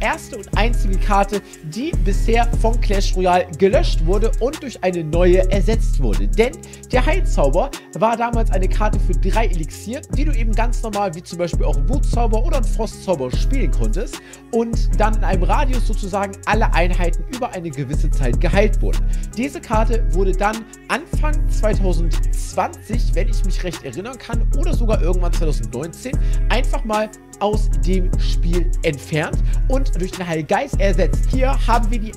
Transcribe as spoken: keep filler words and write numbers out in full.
erste und einzige Karte, die bisher von Clash Royale gelöscht wurde und durch eine neue ersetzt wurde. Denn der Heilzauber war damals eine Karte für drei Elixier, die du eben ganz normal wie zum Beispiel auch einen Wutzauber oder einen Frostzauber spielen konntest und dann in einem Radius sozusagen alle Einheiten über eine gewisse Zeit geheilt wurden. Diese Karte wurde dann Anfang zweitausendzwanzig, wenn ich mich recht erinnern kann, oder sogar irgendwann zweitausendneunzehn, einfach mal aus dem Spiel entfernt und durch den Heilgeist ersetzt. Hier haben wir die